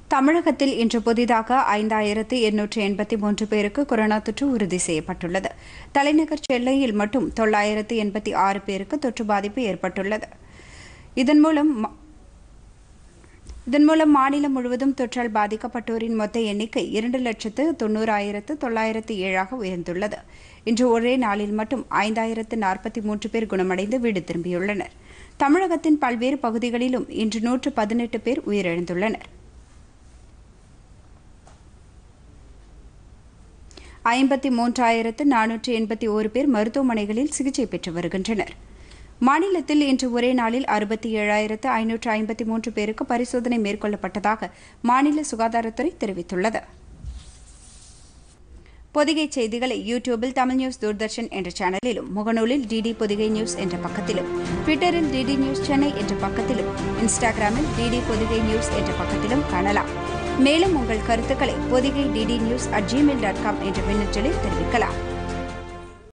தமிழகத்தில் இன்று புதிதாக 5883 பேருக்கு கொரோனா தொற்று உறுதி செய்யப்பட்டுள்ளது. தலைநகர் சென்னையில் மட்டும் 986 பேருக்கு தொற்று பாதிப்பு ஏற்பட்டுள்ளது. இதன் மூலம் மாநிலம் முழுவதும் தொற்றால் பாதிக்கப்பட்டோரின் மொத்த எண்ணிக்கை 2,90,907 உயர்ந்துள்ளது. இன்று ஒரே நாளில் மட்டும் 5043 பேர் குணமடைந்து வீடு திரும்பியுள்ளனர். தமிழகத்தின் பல்வேறு பகுதிகளிலும் இன்று 118 பேர் உயிரிழந்துள்ளனர். 53,481 பேர் மருத்துவமனைகளில் சிகிச்சை பெற்று வருகின்றனர். மாநிலத்தில் இன்று ஒரே நாளில் 67,553 பேருக்கு பரிசோதனை மேற்கொள்ளப்பட்டதாக மாநில சுகாதாரத்துறை தெரிவித்துள்ளது. பொதிகை செய்திகளை யூடியூபில் TamilNews தூர்தர்ஷன் என்ற சேனலிலும், முகநூலில் டிடி பொதிகை நியூஸ் என்ற பக்கத்திலும், ட்விட்டரில் டிடி நியூஸ் சென்னை என்ற பக்கத்திலும், இன்ஸ்டாகிராமில் டிடி பொதிகை நியூஸ் என்ற பக்கத்திலும் காணலாம். மேலும் உங்கள் கருத்துக்களை பொதிகை DDnews@gmail.com என்ற மின்னஞ்சலில் தெரிவிக்கலாம்.